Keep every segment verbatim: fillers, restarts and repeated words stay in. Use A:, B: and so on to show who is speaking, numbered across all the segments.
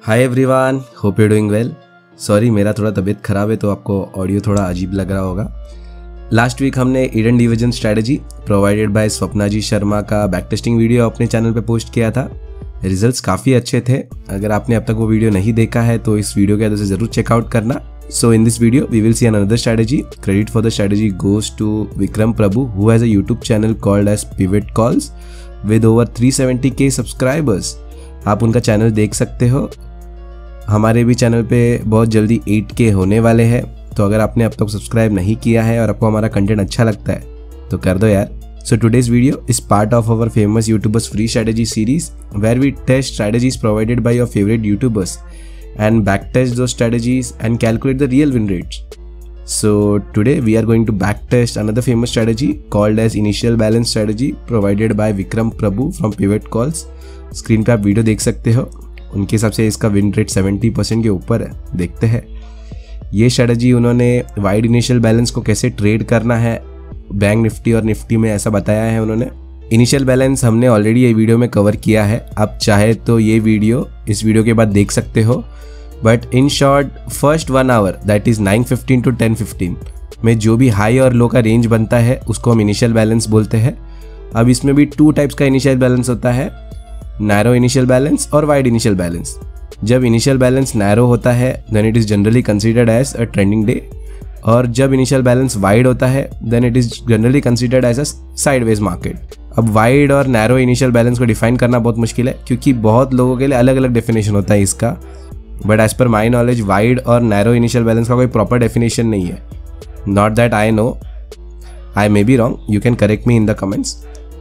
A: Hi everyone, hope you doing well. Sorry मेरा थोड़ा तबीयत ख़राब है तो आपको ऑडियो थोड़ा अजीब लग रहा होगा। लास्ट वीक हमने Eden division strategy provided by Swapna ji Sharma का बैक टेस्टिंग वीडियो अपने चैनल पे पोस्ट किया था। रिजल्ट्स काफ़ी अच्छे थे। अगर आपने अब तक वो वीडियो नहीं देखा है तो इस वीडियो के अंदर से ज़रूर चेकआउट करना। So in this video we will see another strategy. Credit for the strategy goes to Vikram Prabhu who has a YouTube channel called as Pivot Calls with over three seventy K subscribers. आप उनका channel देख सकते हो। हमारे भी channel पे बहुत जल्दी एट के होने वाले हैं, तो अगर आपने अब तक सब्सक्राइब नहीं किया है और आपको हमारा कंटेंट अच्छा लगता है तो कर दो यार। So today's video is part of our famous YouTubers free strategy series where we test strategies provided by your favourite YouTubers and backtest those strategies and calculate the real win rates. So today we are going to backtest another famous strategy called as initial balance strategy provided by Vikram Prabhu from Pivot Calls. Screen पे आप video देख सकते हो। उनके हिसाब से इसका win rate seventy percent के ऊपर है। देखते हैं ये स्ट्रेटजी उन्होंने वाइड इनिशियल बैलेंस को कैसे ट्रेड करना है बैंक निफ्टी और निफ्टी में, ऐसा बताया है उन्होंने। इनिशियल बैलेंस हमने ऑलरेडी ये वीडियो में कवर किया है। आप चाहे तो ये वीडियो इस वीडियो के बाद देख सकते हो। But in short first one hour that is nine fifteen to ten fifteen में जो भी हाई और लो का रेंज बनता है उसको हम इनिशियल बैलेंस बोलते हैं। अब इसमें भी टू टाइप्स का इनिशियल बैलेंस होता है, नैरो इनिशियल बैलेंस और वाइड इनिशियल बैलेंस। जब इनिशियल बैलेंस नैरो होता है then it is generally considered as a trending day, और जब इनिशियल बैलेंस वाइड होता है then it is generally considered as a sideways market. अब वाइड और नैरो इनिशियल बैलेंस को डिफाइन करना बहुत मुश्किल है क्योंकि बहुत लोगों के लिए अलग अलग डेफिनेशन होता है इसका। But as per my knowledge wide और नैरो इनिशियल बैलेंस का कोई प्रॉपर डेफिनेशन नहीं है। Not that I know, I may be wrong, you can correct me in the comments.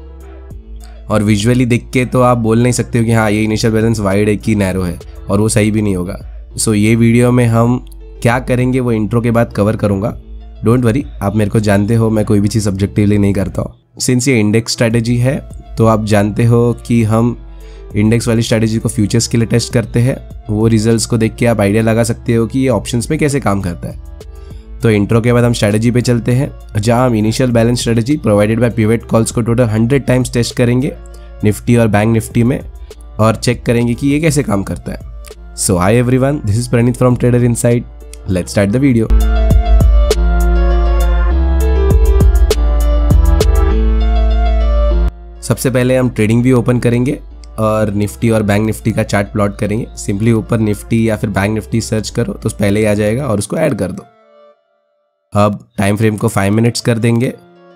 A: और विजुअली देख के तो आप बोल नहीं सकते हो कि हाँ ये इनिशियल बैलेंस वाइड है कि नैरो है, और वो सही भी नहीं होगा। सो so, ये वीडियो में हम क्या करेंगे वो इंट्रो के बाद कवर करूँगा। डोंट वरी, आप मेरे को जानते हो मैं कोई भी चीज़ सब्जेक्टिवली नहीं करता हूँ। सिंस ये इंडेक्स स्ट्रैटेजी है तो आप जानते हो कि हम इंडेक्स वाली स्ट्रैटेजी को फ्यूचर्स के लिए टेस्ट करते हैं। वो रिजल्ट्स को देख के आप आइडिया लगा सकते हो कि ये ऑप्शंस में कैसे काम करता है। तो इंट्रो के बाद हम स्ट्रैटेजी पे चलते हैं जहां हम initial balance strategy provided by Pivot Calls को टोटल हंड्रेड टाइम्स टेस्ट करेंगे निफ्टी और बैंक निफ्टी में, और चेक करेंगे कि ये कैसे काम करता है। So hi everyone, this is Praneet from Trader Inside. Let's start the video. सबसे पहले हम ट्रेडिंग भी ओपन करेंगे और निफ्टी और बैंक निफ्टी का चार्ट प्लॉट करेंगे। सिंपली ऊपर निफ्टी या फिर बैंक निफ्टी सर्च करो तो पहले ही आ जाएगा और उसको ऐड कर दो। अब टाइम फ्रेम को फाइव मिनट्स कर देंगे।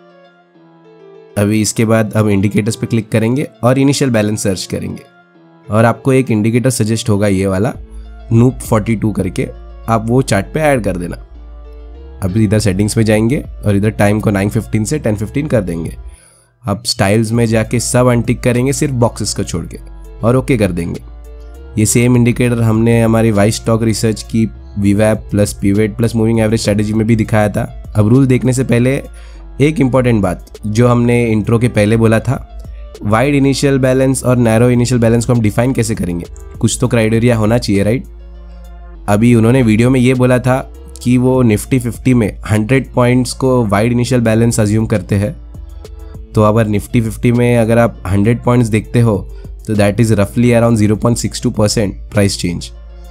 A: अभी इसके बाद हम इंडिकेटर्स पे क्लिक करेंगे और इनिशियल बैलेंस सर्च करेंगे, और आपको एक इंडिकेटर सजेस्ट होगा ये वाला नूप फोर्टी टू करके, आप वो चार्ट पे ऐड कर देना। अभी इधर सेटिंग्स में जाएंगे और इधर टाइम को नाइन फिफ्टीन से टेन फिफ्टीन कर देंगे। अब स्टाइल्स में जाके सब अनटिक करेंगे सिर्फ बॉक्सेस को छोड़ के, और ओके कर देंगे। ये सेम इंडिकेटर हमने हमारी वाइस स्टॉक रिसर्च की वीवैप plus pivot plus moving average strategy में भी दिखाया था। अब रूल देखने से पहले एक इंपॉर्टेंट बात जो हमने इंट्रो के पहले बोला था, वाइड इनिशियल बैलेंस और नैरो इनिशियल बैलेंस को हम डिफाइन कैसे करेंगे, कुछ तो क्राइटेरिया होना चाहिए, राइट। अभी उन्होंने वीडियो में ये बोला था कि वो निफ्टी फिफ्टी में हंड्रेड पॉइंट्स को वाइड इनिशियल बैलेंस अज्यूम करते हैं। तो अगर निफ्टी फिफ्टी में अगर आप हंड्रेड पॉइंट्स देखते हो तो दैट इज़ रफली around zero point six two percent price change.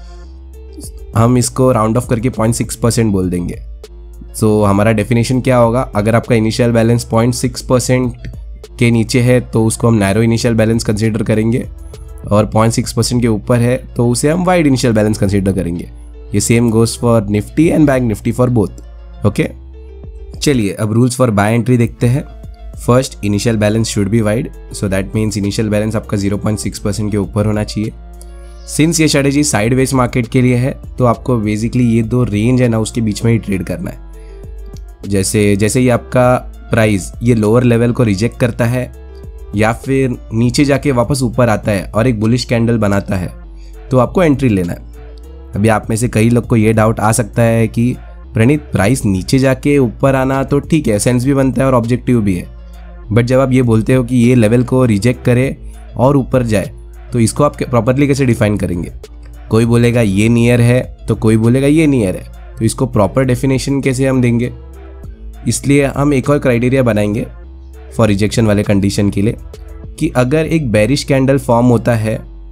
A: हम इसको राउंड ऑफ करके पॉइंट सिक्स परसेंट बोल देंगे। सो so, हमारा डेफिनेशन क्या होगा, अगर आपका initial balance point six percent के नीचे है तो उसको हम नैरो इनिशियल बैलेंस कंसीडर करेंगे, और पॉइंट सिक्स परसेंट के ऊपर है तो उसे हम वाइड इनिशियल बैलेंस कंसीडर करेंगे। ये same goes for Nifty and bank Nifty for both. Okay, चलिए अब रूल्स फॉर बाय एंट्री देखते हैं। First, initial balance should be wide, so that means initial balance आपका ज़ीरो पॉइंट सिक्स परसेंट के ऊपर होना चाहिए। सिंस ये स्ट्रैटेजी साइडवेज मार्केट के लिए है तो आपको बेसिकली ये दो रेंज है ना उसके बीच में ही ट्रेड करना है। जैसे जैसे ही आपका प्राइस ये लोअर लेवल को रिजेक्ट करता है या फिर नीचे जाके वापस ऊपर आता है और एक बुलिश कैंडल बनाता है तो आपको एंट्री लेना है। अभी आप में से कई लोग को ये डाउट आ सकता है कि प्रणीत प्राइस नीचे जाके ऊपर आना तो ठीक है, सेंस भी बनता है और ऑब्जेक्टिव भी है, बट जब आप ये बोलते हो कि ये लेवल को रिजेक्ट करे और ऊपर जाए तो इसको आप प्रॉपरली कैसे डिफाइन करेंगे। कोई बोलेगा ये नियर है तो कोई बोलेगा ये नियर है, तो इसको प्रॉपर डेफिनेशन कैसे हम देंगे। इसलिए हम एक और क्राइटेरिया बनाएंगे फॉर रिजेक्शन वाले कंडीशन के लिए कि अगर एक बेरिश कैंडल फॉर्म होता है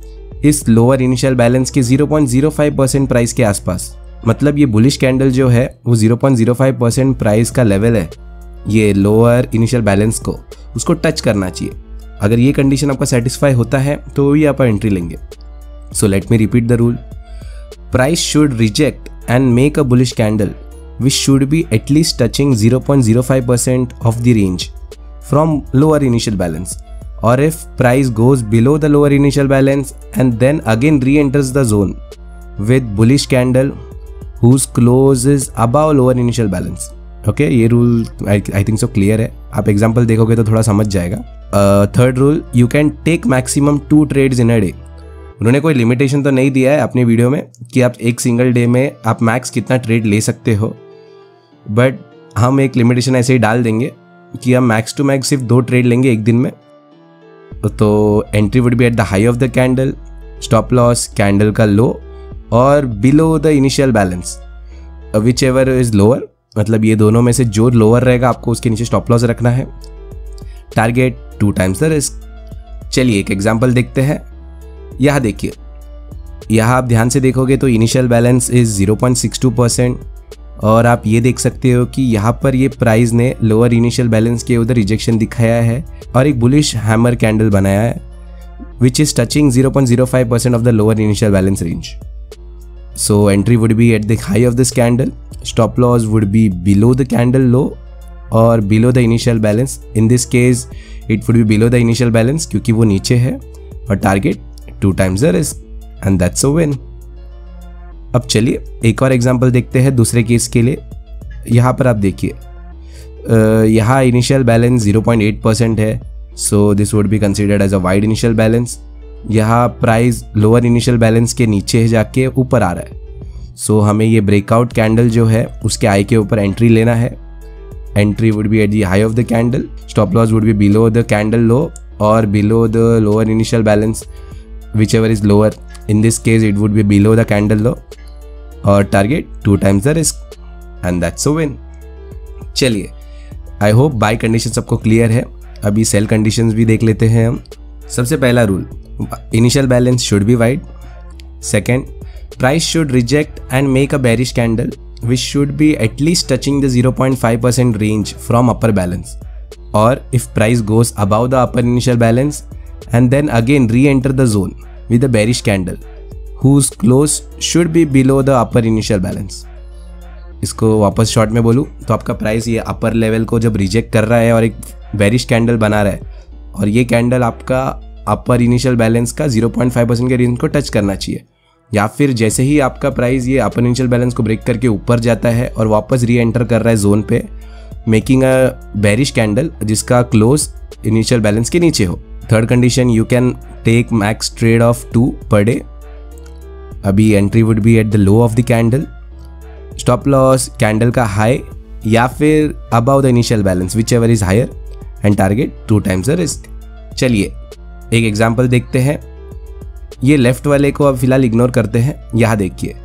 A: इस लोअर इनिशियल बैलेंस के zero point zero five percent price के आसपास, मतलब ये बुलिश कैंडल जो है वो zero point zero five percent price का लेवल है, ये लोअर इनिशियल बैलेंस को उसको टच करना चाहिए। अगर ये कंडीशन आपका सेटिस्फाई होता है तो ही आप एंट्री लेंगे। So let me repeat the rule, price should reject and make a bullish candle which should be at least touching zero point zero five percent of the range from lower initial balance, or if price goes below the lower initial balance and then again re-enters the zone with bullish candle whose close is above lower initial balance। ओके, ये rule I think so clear है, आप example देखोगे तो थोड़ा समझ जाएगा। Third rule, you can take maximum two trades in a day. उन्होंने कोई लिमिटेशन तो नहीं दिया है अपनी वीडियो में कि आप एक सिंगल डे में आप मैक्स कितना ट्रेड ले सकते हो, बट हम एक लिमिटेशन ऐसे ही डाल देंगे कि हम मैक्स टू मैक्स सिर्फ दो ट्रेड लेंगे एक दिन में। तो entry would be at the high of the candle, stop loss candle का लो और below the initial balance, whichever is lower, मतलब ये दोनों में से जो लोअर रहेगा आपको उसके नीचे स्टॉप लॉस रखना है। Target two times the risk. चलिए एक एग्जांपल देखते हैं। यहाँ देखिए, यहाँ आप ध्यान से देखोगे तो initial balance is zero point six two percent और आप ये देख सकते हो कि यहाँ पर ये प्राइस ने लोअर इनिशियल बैलेंस के उधर रिजेक्शन दिखाया है और एक बुलिश हैमर कैंडल बनाया है which is touching zero point zero five percent of the lower initial balance range. So entry would be at the high of this candle, stop loss would be below the candle low और below the initial balance. In this case it would be below the initial balance क्योंकि वो नीचे है, और target two times the risk and that's a win. अब चलिए एक और एग्जांपल देखते हैं दूसरे केस के लिए। यहाँ पर आप देखिए, यहाँ initial balance zero point eight percent है, so this would be considered as a wide initial balance. यहाँ प्राइस लोअर इनिशियल बैलेंस के नीचे जाके ऊपर आ रहा है, सो so, हमें ये ब्रेकआउट कैंडल जो है उसके आई के ऊपर एंट्री लेना है। Entry would be at the high of the candle, stop loss would be below the candle low और below the lower initial balance, whichever is lower. In this case it would be below the candle low और target two times the risk and that's a win। चलिए, I hope buy condition सबको clear है। अभी cell conditions भी देख लेते हैं हम। सबसे पहला rule, initial balance should be wide. Second, price should reject and make a bearish candle which should be at least touching the zero point five percent range from upper balance, और if price goes above the upper initial balance and then again re-enter the zone with a bearish candle whose close should be below the upper initial balance। इसको वापस short में बोलूँ तो आपका price ये upper level को जब reject कर रहा है और एक बेरिश कैंडल बना रहा है और ये कैंडल आपका अपर इनिशियल बैलेंस का ज़ीरो पॉइंट फाइव परसेंट के रेंज को टच करना चाहिए, या फिर जैसे ही आपका प्राइस ये अपर इनिशियल बैलेंस को ब्रेक करके ऊपर जाता है और वापस री एंटर कर रहा है जोन पे, मेकिंग अ बेरिश कैंडल जिसका क्लोज इनिशियल बैलेंस के नीचे हो। Third condition, you can take max trade of two per day. अभी entry would be at the low of the candle, stop loss candle का high या फिर above the initial balance whichever is higher and target two times the risk. चलिए एक example देखते हैं। ये left वाले को अब फिलहाल इग्नोर करते हैं। यहाँ देखिए,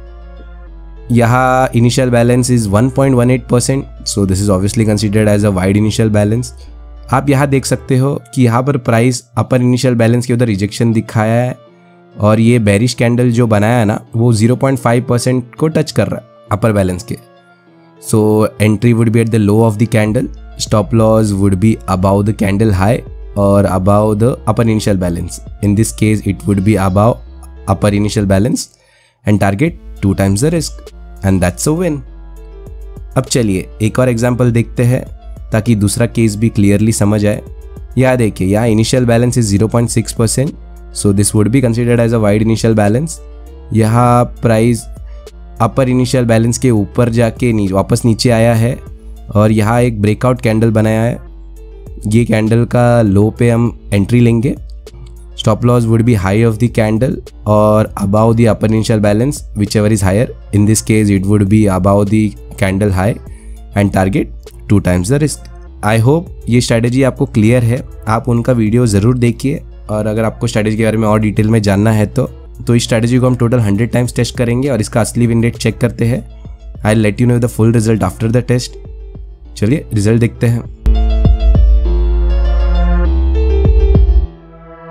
A: यहाँ initial balance is one point one eight percent, so this is obviously considered as a wide initial balance. आप यहाँ देख सकते हो कि यहाँ पर प्राइस अपर इनिशियल बैलेंस के उधर रिजेक्शन दिखाया है और ये बेरिश कैंडल जो बनाया है ना वो ज़ीरो पॉइंट फाइव परसेंट को टच कर रहा है अपर बैलेंस के। So entry would be at the low of the candle, stop loss would be above the candle high और above the upper initial balance. In this case it would be above upper initial balance and target two times the risk and that's a win. अब चलिए एक और example देखते हैं ताकि दूसरा case भी क्लियरली समझ आए। यहाँ देखिए, यहाँ initial balance is zero point six percent, so this would be considered as a wide initial balance. यहाँ प्राइस अपर इनिशियल बैलेंस के ऊपर जाके नी, वापस नीचे आया है और यहाँ एक ब्रेकआउट कैंडल बनाया है। ये कैंडल का लो पे हम एंट्री लेंगे। Stop loss would be high of the candle और above the upper initial balance whichever is higher. In this case it would be above the candle high and target two times the risk. I hope ये strategy आपको clear है। आप उनका video ज़रूर देखिए, और अगर आपको स्ट्रैटेजी के बारे में और डिटेल में जानना है तो तो इस स्ट्रैटेजी को हम टोटल हंड्रेड टाइम्स टेस्ट करेंगे और इसका असली विन रेट चेक करते हैं। I let you know the full result after the test. चलिए रिजल्ट देखते हैं।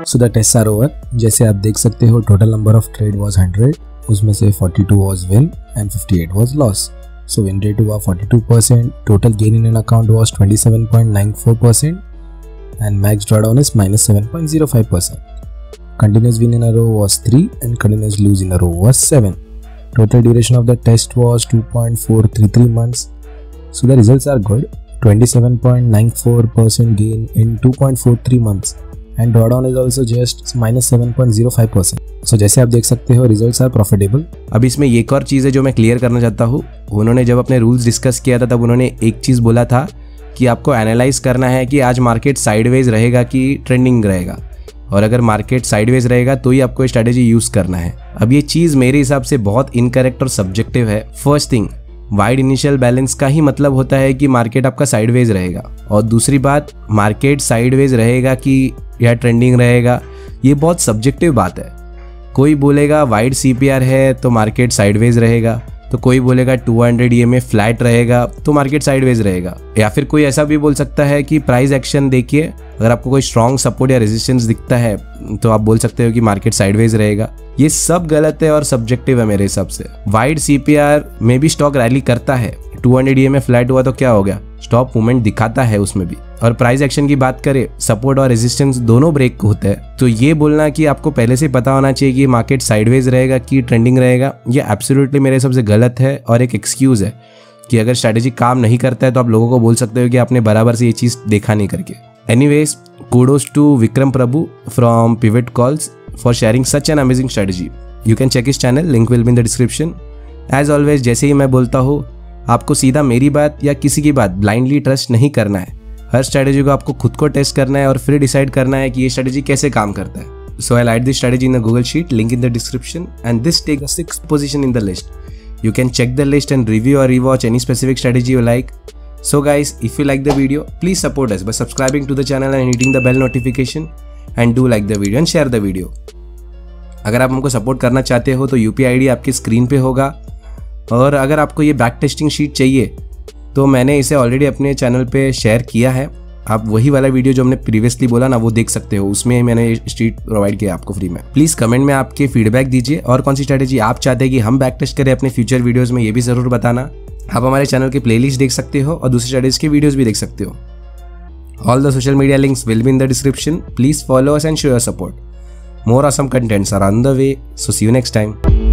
B: So the test are over. जैसे आप देख सकते हो total number of trade was hundred, उसमें से forty two was win and fifty eight was loss. So win rate हुआ forty two percent, total gain in an account was twenty seven point nine four percent and max drawdown is minus seven point zero five percent. Continuous win in a row was three and continuous lose in a row was seven. Total duration of the test was two point four three three months. So the results are good. twenty-seven point nine four percent gain in two point four three months and drawdown is also just minus seven point zero five percent. So जैसे आप देख सकते हो results are profitable.
A: अब इसमें एक और चीज़ है जो मैं क्लियर करना चाहता हूँ। उन्होंने जब अपने रूल्स डिस्कस किया था तब उन्होंने एक चीज़ बोला था कि आपको एनालाइज करना है कि आज मार्केट साइडवेज रहेगा कि ट्रेंडिंग रहेगा, और अगर मार्केट साइडवेज रहेगा तो ही आपको स्ट्रैटेजी यूज करना है। अब ये चीज़ मेरे हिसाब से बहुत इनकरेक्ट और सब्जेक्टिव है। First thing, wide initial balance का ही मतलब होता है कि मार्केट आपका साइडवेज रहेगा, और दूसरी बात मार्केट साइडवेज रहेगा कि या ट्रेंडिंग रहेगा, ये बहुत सब्जेक्टिव बात है। कोई बोलेगा वाइड सीपीआर है तो मार्केट साइडवेज रहेगा, तो कोई बोलेगा two hundred E M A flat रहेगा तो मार्केट साइडवेज रहेगा, या फिर कोई ऐसा भी बोल सकता है कि प्राइस एक्शन देखिए, अगर आपको कोई स्ट्रॉन्ग सपोर्ट या रेजिस्टेंस दिखता है तो आप बोल सकते हो कि मार्केट साइडवेज रहेगा। ये सब गलत है और सब्जेक्टिव है मेरे हिसाब से। वाइड सीपीआर में भी स्टॉक रैली करता है, two hundred E M A flat हुआ तो क्या हो गया, स्टॉप मूवमेंट दिखाता है उसमें भी। और प्राइस एक्शन की बात करें, सपोर्ट और रेजिस्टेंस दोनों ब्रेक होते हैं, तो ये बोलना कि आपको पहले से पता होना चाहिए कि मार्केट साइडवेज रहेगा कि ट्रेंडिंग रहेगा, ये एब्सोल्युटली मेरे हिसाब से गलत है और एक एक्सक्यूज है कि अगर स्ट्रैटेजी काम नहीं करता है तो आप लोगों को बोल सकते हो कि आपने बराबर से ये चीज़ देखा नहीं करके। Anyways, kudos to Vikram Prabhu from Pivot Calls for sharing such an amazing strategy. You can check his channel, link will be in the description. As always, जैसे ही मैं बोलता हूँ, आपको सीधा मेरी बात या किसी की बात ब्लाइंडली ट्रस्ट नहीं करना है। हर स्ट्रैटेजी को आपको खुद को टेस्ट करना है और फिर डिसाइड करना है कि ये स्ट्रैटेजी कैसे काम करता है। So I'll add this strategy in the Google Sheet, link in the description, and this takes the sixth position in the list. You can check the list and review or rewatch any specific strategy you like. So guys, if you like the video, please support us by subscribing to the channel and hitting the bell notification, and do like the video and share the video. अगर आप हमको support करना चाहते हो तो UPI ID आपकी screen पे होगा, और अगर आपको ये बैक टेस्टिंग शीट चाहिए तो मैंने इसे ऑलरेडी अपने चैनल पे शेयर किया है। आप वही वाला वीडियो जो हमने प्रीवियसली बोला ना वो देख सकते हो, उसमें मैंने शीट प्रोवाइड किया आपको फ्री में। प्लीज़ कमेंट में आपके फीडबैक दीजिए और कौन सी स्ट्रैटेजी आप चाहते हैं कि हम बैक टेस्ट करें अपने फ्यूचर वीडियोज़ में, ये भी ज़रूर बताना। आप हमारे चैनल की प्लेलिस्ट देख सकते हो और दूसरी स्टडीज की वीडियोस भी देख सकते हो। All the social media links will be in the description. Please follow us and show your support. More awesome contents are on the way, so see you next time.